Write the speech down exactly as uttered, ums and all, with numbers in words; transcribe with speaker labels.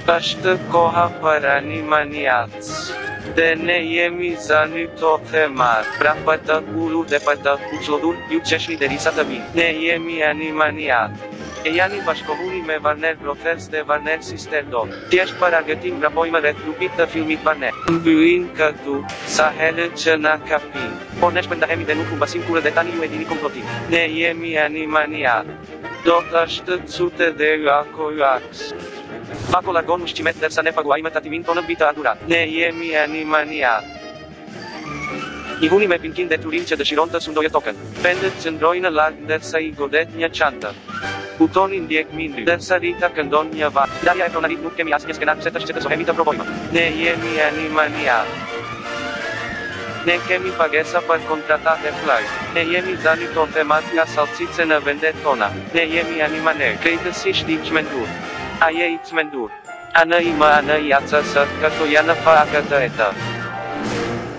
Speaker 1: Është koha për animaniac. Dhe ne jemi zënë to themar, pra për të ullur dhe për të uqlodhur, ju qeshni derisa të vinë. Ne jemi animaniac. E janë i bashkohuri me Warner Brothers dhe Warner Sister Dog. Thjesht për argëtim vrapojmë rreth grupit të filmit Warner. Mbylin këtu, sa herët që na kapin. Por ne shpërndahemi dhe nuk humbasim kurrë dhe tani ju e dini komplotin. Ne jemi animaniac. Do të është cute dhe rakorax. Fako largon ushqimet dërsa ne paguajmë tatimin tonë mbi të adurat. Ne jemi animaniac. Një huni me pinkin dhe turin që dëshiron të sundojë tokën. Pendët qëndrojnë larg ndërsa i godet një çantë. Butoni ndjek mindri, dërsa Rita këndon një vaj. Darja e pronarit nuk kemi asnjë skenar pse të shqetësohemi të provojmë. Ne jemi animaniac. Ne kemi pagesa për kontratat e flajt. Ne jemi zani to themat nga salcice në vendet tona. Ne jemi animaner. Krejtësisht i çmendur. A je i çmendur? A në i më a në i atësët, këto janë fa a këtë e të.